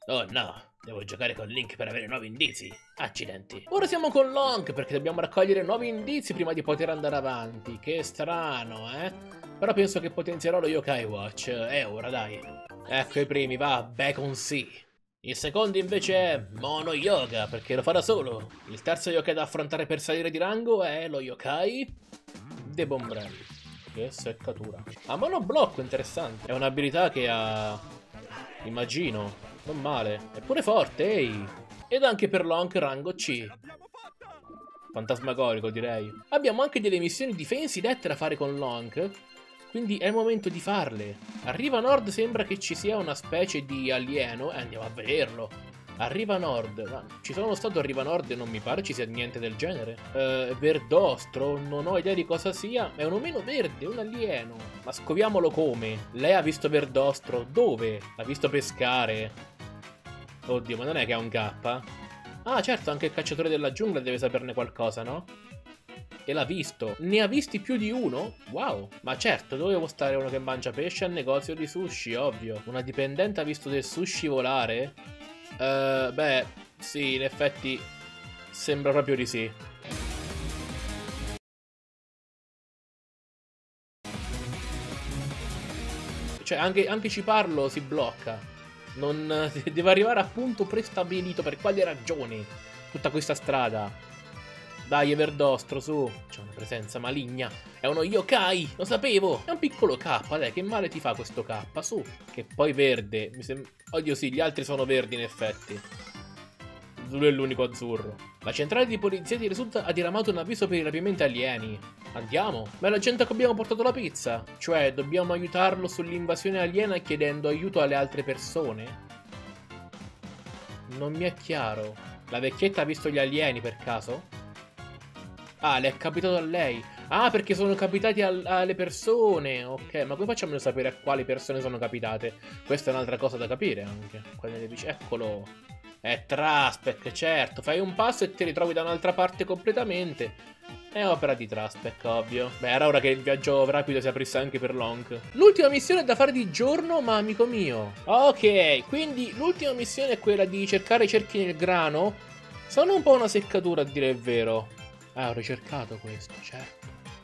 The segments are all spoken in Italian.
Oh no, devo giocare con Link per avere nuovi indizi. Accidenti. Ora siamo con Long perché dobbiamo raccogliere nuovi indizi prima di poter andare avanti. Che strano, eh? Però penso che potenzierò lo Yokai Watch. Ora dai. Ecco i primi, va, Bacon Sea. Il secondo invece è Mono Yoga, perché lo fa da solo. Il terzo yokai da affrontare per salire di rango è lo Yokai De Bombrelli. Che seccatura. Ah, monoblocco, interessante. È un'abilità che ha... immagino. Non male. È pure forte, ehi. Ed anche per Long rango C. Fantasmagorico, direi. Abbiamo anche delle missioni difensi dette da fare con Long. Quindi è il momento di farle. A Riva Nord sembra che ci sia una specie di alieno e andiamo a vederlo. A Riva Nord. Ma ci sono stato a Riva Nord e non mi pare ci sia niente del genere. Verdostro, non ho idea di cosa sia. È un omino verde, un alieno. Ma scoviamolo come? Lei ha visto Verdostro? Dove? L'ha visto pescare? Oddio, ma non è che ha un K? Ah, certo, anche il cacciatore della giungla deve saperne qualcosa, no? E l'ha visto. Ne ha visti più di uno? Wow. Ma certo, dovevo stare uno che mangia pesce al negozio di sushi, ovvio. Una dipendente ha visto del sushi volare? Beh, sì, in effetti sembra proprio di sì. Cioè, anche ci parlo si blocca. Non deve arrivare a punto prestabilito. Per quale ragione? Tutta questa strada. Dai, Everdostro, su. C'è una presenza maligna. È uno yokai, lo sapevo. È un piccolo K, dai, che male ti fa questo K? Su. Che poi verde. Oddio sì, gli altri sono verdi in effetti. Lui è l'unico azzurro. La centrale di polizia di risulta ha diramato un avviso per i rapimenti alieni. Andiamo. Ma è la gente che abbiamo portato la pizza. Cioè, dobbiamo aiutarlo sull'invasione aliena chiedendo aiuto alle altre persone? Non mi è chiaro. La vecchietta ha visto gli alieni per caso? Ah, le è capitato a lei. Ah, perché sono capitati alle persone. Ok, ma come facciamo a sapere a quali persone sono capitate? Questa è un'altra cosa da capire anche. Eccolo. È Traspec, certo. Fai un passo e ti ritrovi da un'altra parte completamente. È opera di Traspec, ovvio. Beh, era ora che il viaggio rapido si aprisse anche per Long. L'ultima missione è da fare di giorno, ma amico mio. Ok, quindi l'ultima missione è quella di cercare i cerchi nel grano. Sono un po' una seccatura, a dire il vero. Ah, ho ricercato questo, certo.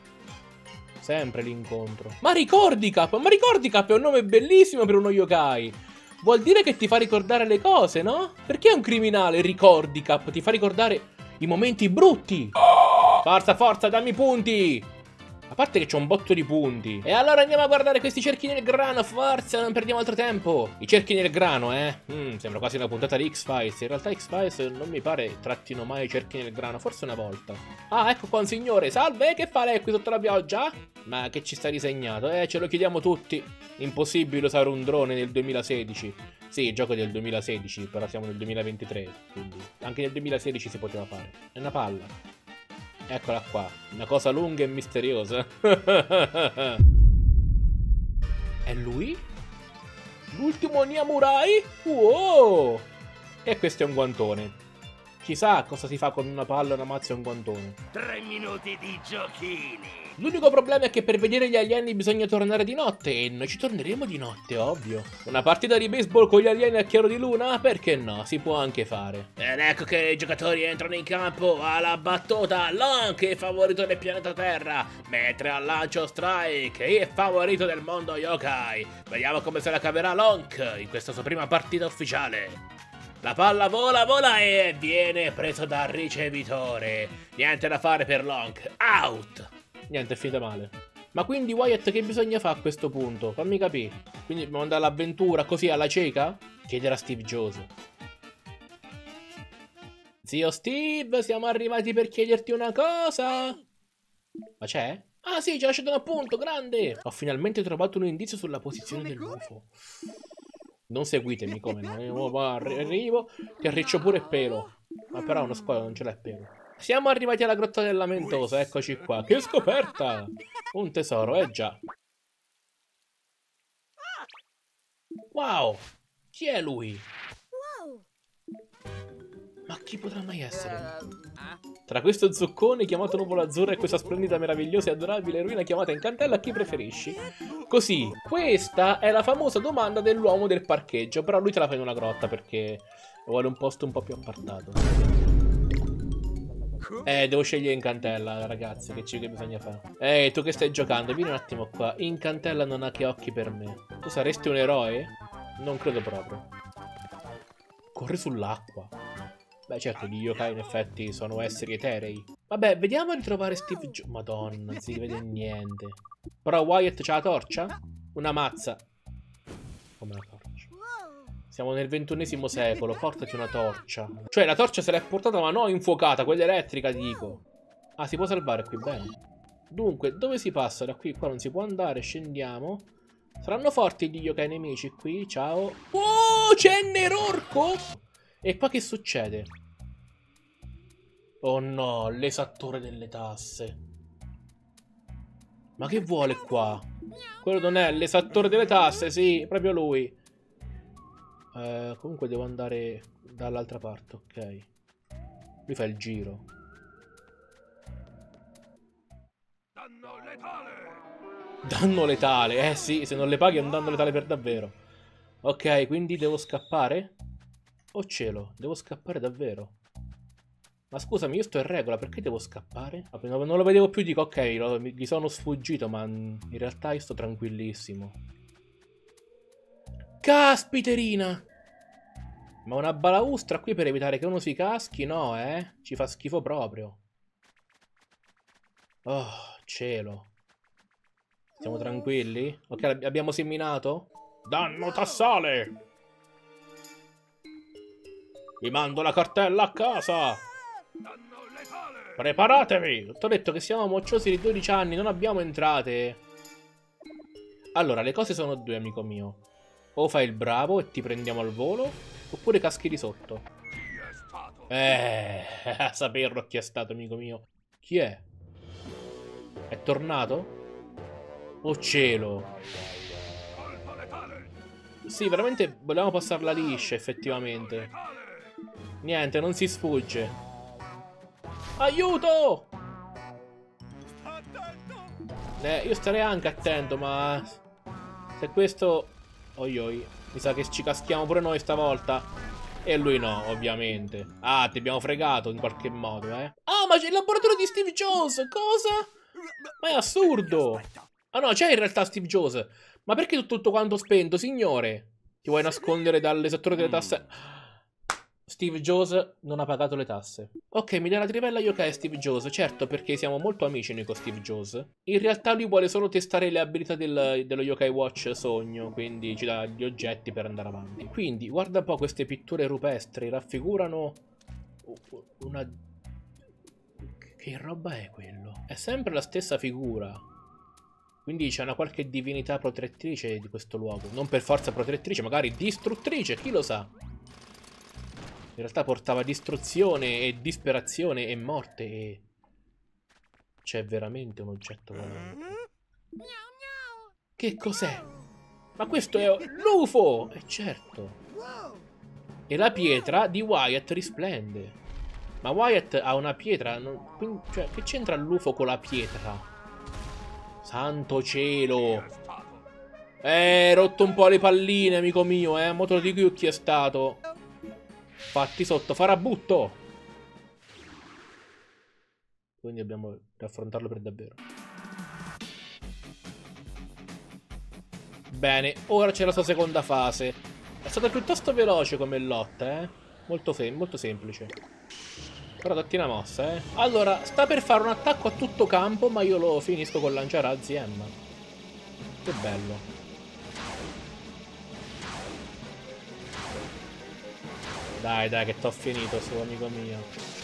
Sempre l'incontro. Ma ricordi Cap? Ma ricordi Cap? È un nome bellissimo per uno yokai. Vuol dire che ti fa ricordare le cose, no? Perché è un criminale, ricordi Cap? Ti fa ricordare i momenti brutti. Forza, forza, dammi punti. A parte che c'ho un botto di punti. E allora andiamo a guardare questi cerchi nel grano, forza, non perdiamo altro tempo. I cerchi nel grano, sembra quasi una puntata di X-Files. In realtà X-Files non mi pare trattino mai i cerchi nel grano, forse una volta. Ah, ecco qua un signore, salve, che fa lei qui sotto la pioggia? Ma che ci sta disegnato? Ce lo chiediamo tutti. Impossibile usare un drone nel 2016. Sì, il gioco è del 2016, però siamo nel 2023, quindi anche nel 2016 si poteva fare. È una palla. Eccola qua, una cosa lunga e misteriosa. È lui? L'ultimo Niamurai? Wow! E questo è un guantone. Chissà cosa si fa con una palla, una mazza e un guantone. 3 minuti di giochini. L'unico problema è che per vedere gli alieni bisogna tornare di notte e noi ci torneremo di notte, ovvio. Una partita di baseball con gli alieni a chiaro di luna? Perché no, si può anche fare. Ed ecco che i giocatori entrano in campo alla battuta. Long è favorito del pianeta Terra, mentre al lancio Strike è favorito del mondo yokai. Vediamo come se la caverà Long in questa sua prima partita ufficiale. La palla vola, vola e viene preso dal ricevitore. Niente da fare per Long. Out! Niente, è finita male. Ma quindi Wyatt che bisogna fare a questo punto? Fammi capire. Quindi dobbiamo andare all'avventura così alla cieca? Chiederà Steve Jobs. Zio Steve, siamo arrivati per chiederti una cosa. Ma c'è? Ah sì, ci ha lasciato un appunto, grande! Ho finalmente trovato un indizio sulla posizione dell'UFO. Non seguitemi, come no? Arrivo, che arriccio pure pelo. Ma però uno squalo non ce l'ha il pelo. Siamo arrivati alla grotta della Lamentosa, eccoci qua. Che scoperta! Un tesoro, già. Wow! Chi è lui? Ma chi potrà mai essere? Tra questo zuccone chiamato nuvola azzurra e questa splendida, meravigliosa e adorabile eroina chiamata Incantella, chi preferisci? Così, questa è la famosa domanda dell'uomo del parcheggio, però lui te la fa in una grotta perché vuole un posto un po' più appartato. Devo scegliere Incantella, ragazzi, che bisogna fare? Tu che stai giocando, vieni un attimo qua. Incantella non ha che occhi per me. Tu saresti un eroe? Non credo proprio. Corri sull'acqua. Beh, certo, gli yokai in effetti sono esseri eterei. Vabbè, vediamo di trovare Steve Jobs. Madonna, non si vede niente. Però Wyatt c'ha la torcia? Una mazza. Come la torcia? Siamo nel XXI secolo, portati una torcia. Cioè, la torcia se l'è portata, ma no infuocata, quella elettrica, dico. Ah, si può salvare qui, bene. Dunque, dove si passa da qui? Qua non si può andare, scendiamo. Saranno forti gli yokai nemici qui, ciao. Oh, c'è Nerorco! E qua che succede? Oh no, l'esattore delle tasse. Ma che vuole qua? Quello non è l'esattore delle tasse, sì, proprio lui. Comunque devo andare dall'altra parte, ok. Lui fa il giro. Danno letale! Danno letale, sì, se non le paghi è un danno letale per davvero. Ok, quindi devo scappare? Oh cielo, devo scappare davvero. Ma scusami, io sto in regola, perché devo scappare? Non lo vedevo più, dico ok, gli sono sfuggito, ma in realtà io sto tranquillissimo. Caspiterina! Ma una balaustra qui per evitare che uno si caschi? No, ci fa schifo proprio. Oh, cielo. Siamo tranquilli? Ok, abbiamo seminato? Danno tassale! Vi mando la cartella a casa! Danno letale! Preparatevi! Ti ho detto che siamo mocciosi di 12 anni, non abbiamo entrate. Allora, le cose sono due, amico mio. O fai il bravo e ti prendiamo al volo, oppure caschi di sotto. Chi è stato? A saperlo chi è stato, amico mio. Chi è? È tornato? Oh cielo! Colpo letale! Sì, veramente volevamo passarla liscia, effettivamente. Letale! Niente, non si sfugge. Aiuto! Io starei anche attento, ma... se questo... Oi oi. Mi sa che ci caschiamo pure noi stavolta. E lui no, ovviamente. Ah, ti abbiamo fregato in qualche modo, eh. Ah, ma c'è il laboratorio di Steve Jobs! Cosa? Ma è assurdo! Ah no, c'è in realtà Steve Jobs. Ma perché tutto quanto spento, signore? Ti vuoi nascondere dall'esattore delle tasse? Steve Jobs non ha pagato le tasse. Ok, mi dà la trivella yokai Steve Jobs. Certo, perché siamo molto amici noi con Steve Jobs. In realtà lui vuole solo testare le abilità dello Yokai Watch Sogno, quindi ci dà gli oggetti per andare avanti. Quindi, guarda un po' queste pitture rupestri, raffigurano una... Che roba è quello? È sempre la stessa figura. Quindi c'è una qualche divinità protettrice di questo luogo. Non per forza protettrice, magari distruttrice, chi lo sa? In realtà portava distruzione e disperazione e morte e... C'è veramente un oggetto volante. Che cos'è? Ma questo è l'UFO! Certo. E la pietra di Wyatt risplende. Ma Wyatt ha una pietra... cioè, che c'entra l'UFO con la pietra? Santo cielo! Rotto un po' le palline, amico mio, Mo te lo dico io chi è stato. Fatti sotto, farabutto! Quindi dobbiamo affrontarlo per davvero. Bene, ora c'è la sua seconda fase. È stata piuttosto veloce come lotta, molto semplice. Però datti una mossa, Allora, sta per fare un attacco a tutto campo, ma io lo finisco con lanciarazzi Emma. Che bello. Dai, che t'ho finito su, amico mio.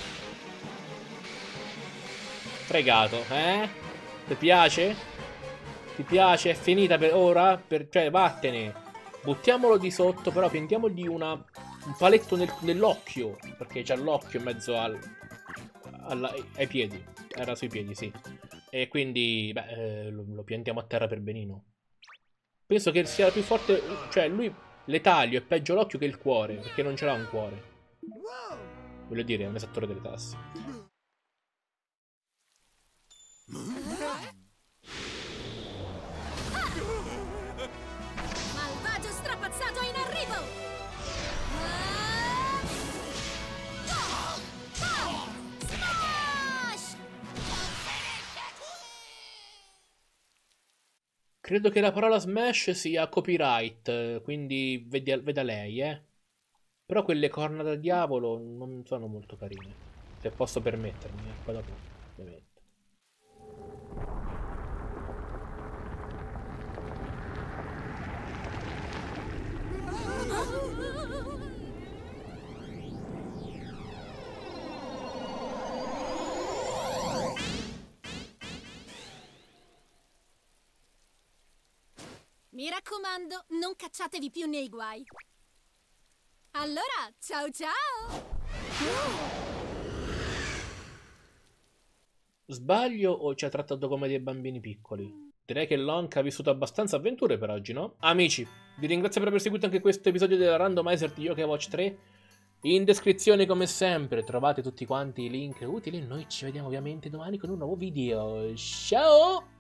Fregato, Ti piace? Ti piace? È finita per ora? Cioè, vattene. Buttiamolo di sotto, però piantiamogli un paletto nell'occhio. Perché c'ha l'occhio in mezzo ai piedi. Era sui piedi, sì. E quindi, beh, lo piantiamo a terra per benino. Penso che sia più forte... Cioè, lui... L'etalio è peggio l'occhio che il cuore, perché non ce l'ha un cuore. Voglio dire, è un esattore delle tasse. Malvagio strapazzato in arrivo! Smash! Credo che la parola smash sia copyright, quindi veda lei, Però quelle corna da diavolo non sono molto carine. Se posso permettermi, poi dopo, ovviamente. Mi raccomando, non cacciatevi più nei guai. Allora, ciao ciao! Sbaglio o ci ha trattato come dei bambini piccoli? Direi che Lonk ha vissuto abbastanza avventure per oggi, no? Amici, vi ringrazio per aver seguito anche questo episodio della Randomizer di Yokai Watch 3. In descrizione, come sempre, trovate tutti quanti i link utili. Noi ci vediamo ovviamente domani con un nuovo video. Ciao!